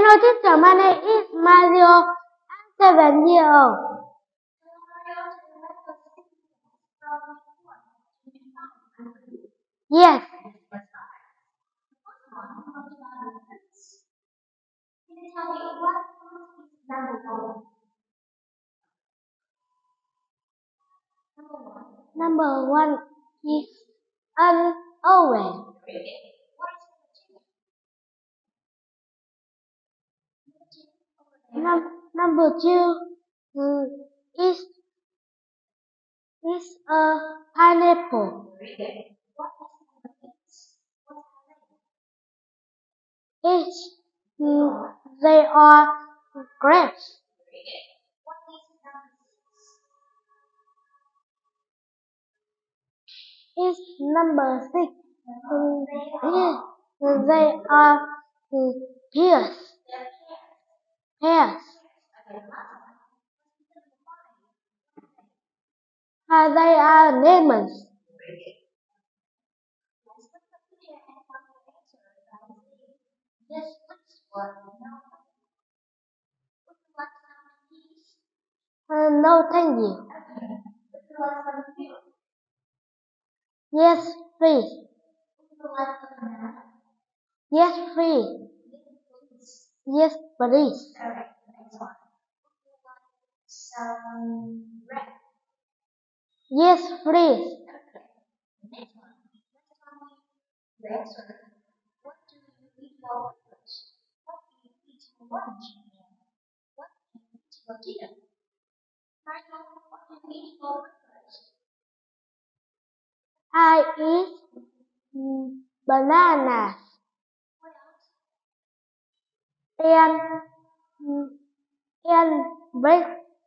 Hello teacher, my name is Mario. I'm 7 years old. Yes. Number one is an orange. Number two is a pineapple. It's they are grapes. It's number six. They are pears. Pears. They are lemons. No, thank you. Yes, please. Yes, please. Yes, please. Yes, please. I eat bananas and mm, and bread.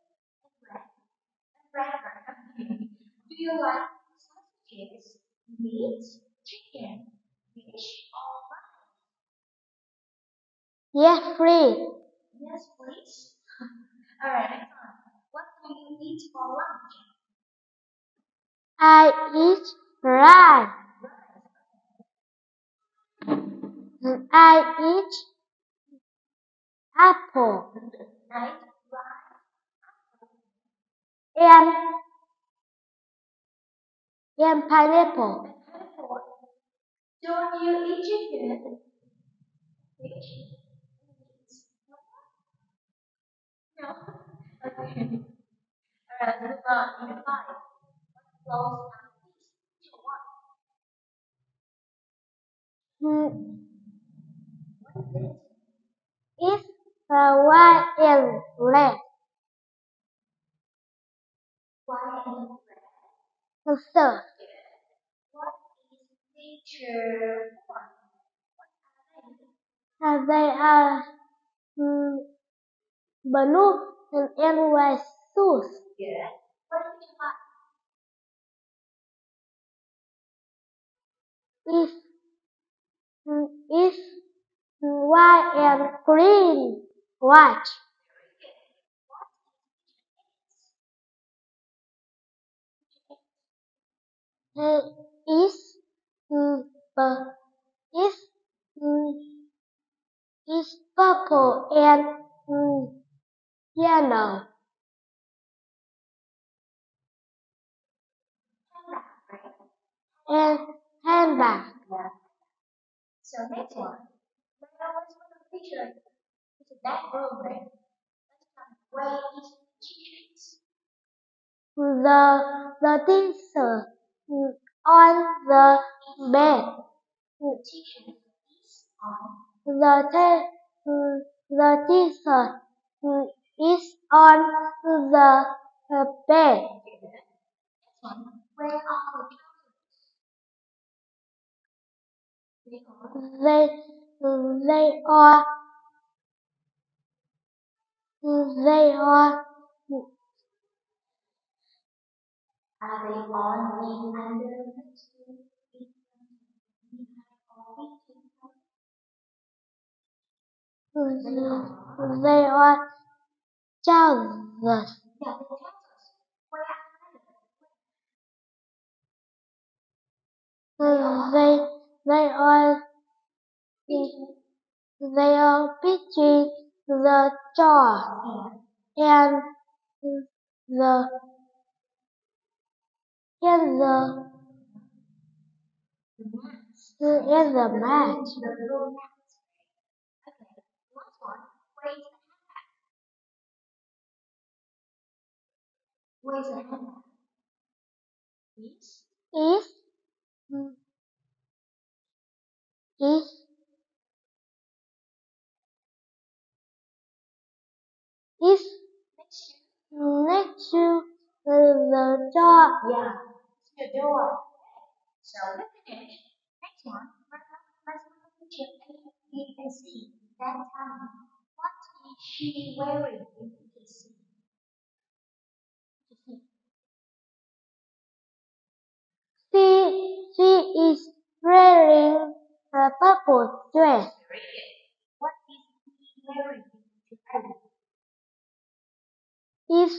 Yes, please. I eat rice. I eat apple and pineapple. Mm, It's white and red. So, they are mm, blue and white shoes. Is is white and green watch. Is mm, uh, is mm, is purple and yellow. And handbag. The t-shirt on the bed. The t- the t-shirt is on the bed. They they are they are they are trousers. They are They are between the jaw and the and the and the mat. Where's the handbag? Is is is next to the jaw. Yeah, it's the door. So let's finish. Next one, let's look at picture A, B, and C. Then tell me, what is she wearing in picture C? She is wearing a purple dress. Very good. What is he wearing in picture A? Is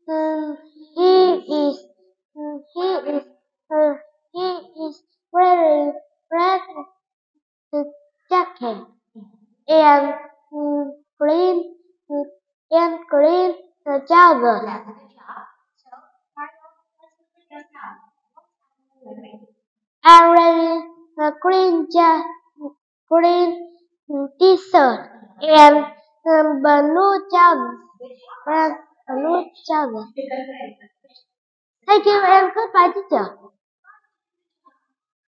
he is he is he is wearing red jacket and green green trousers. Yeah, good job. So, Mario, let's look at yourself. What are you wearing? I'm wearing a green t-shirt and blue trousers. Good job. And blue trousers. Okay. Thank you and goodbye, teacher.